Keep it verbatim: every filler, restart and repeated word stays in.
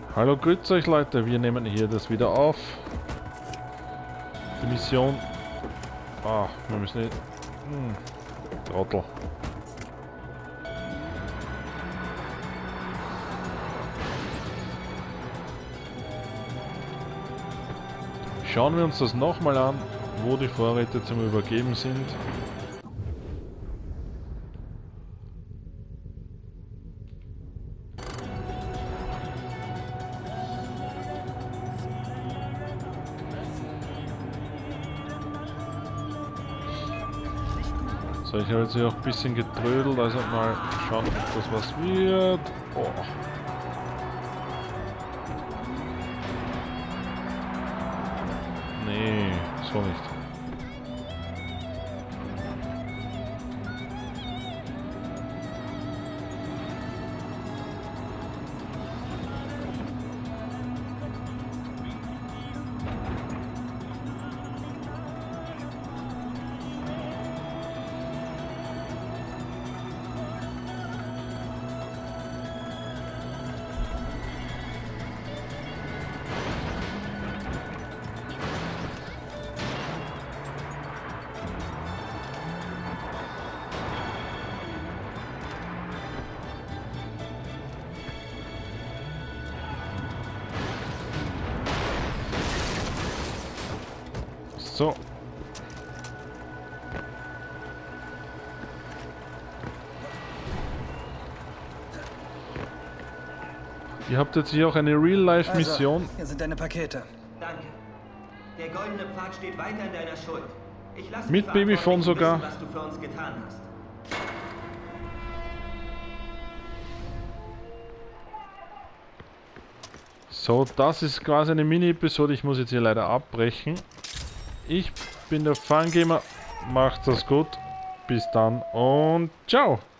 Hallo, grüßt euch Leute, wir nehmen hier das wieder auf. Die Mission. Ah, wir müssen nicht... Hm, Trottel. Schauen wir uns das nochmal an, wo die Vorräte zum Übergeben sind. So, ich habe jetzt hier auch ein bisschen getrödelt, also mal schauen, ob das was wird. Oh. Nee, so nicht. So. Ihr habt jetzt hier auch eine Real-Life-Mission. Also, hier sind deine Pakete. Danke. Der goldene Pfad steht weiter in deiner Schuld. Ich lasse Mit die Babyphone sogar. Wissen, was du für uns getan hast. So, das ist quasi eine Mini-Episode. Ich muss jetzt hier leider abbrechen. Ich bin der Fangamer. Macht das gut. Bis dann und ciao.